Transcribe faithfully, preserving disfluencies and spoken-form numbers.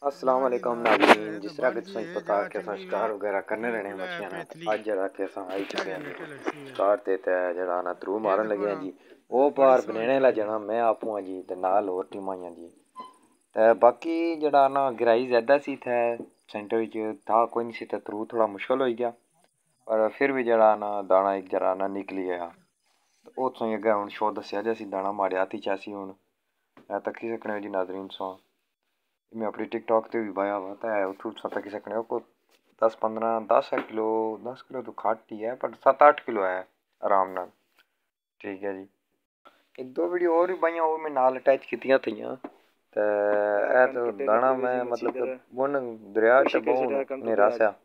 अस्सलाम वालेकुम नाज़रीन। जिस तरह कि तुसें पता कि असां शिकार वगैरह करने रहने मच्छियां ना अज जरा कि असां आई चुके हैं जी शिकार ते ते जरा ना थरू मारन लगे हैं जी। वो पार बनने ला जाना मैं आपू जी ते नाल होर टीमां जी। ते बाकी जरा ना गहराई ज़्यादा सी थे सेंटर च था कोई नहीं सी ते थरू थोड़ा मुश्किल हो गया पर फिर भी जरा ना दाना एक जरा ना निकली गया। ते ओह् तुसें अग्गें हुन शो दस्सेआ जे असीं दाना मारेआ हत्थी च असीं हुन तक्की सकने जी नाज़रीन तुसां मैं अपनी टिकटॉक ते भी पाया हुआ ते उत्थूं तुस तक्की सकने हो कोई दस पंद्रह दस किलो दस किलो तो घट्ट ही है पर सत्त अट्ठ किलो है आराम नाल। ठीक है जी। एक दो वीडियो और भी पाइयां वो मैं नाल अटैच कीतियां थियां ते ए तो दाना मैं मतलब कि बुन दरिया च बहु नेरा सा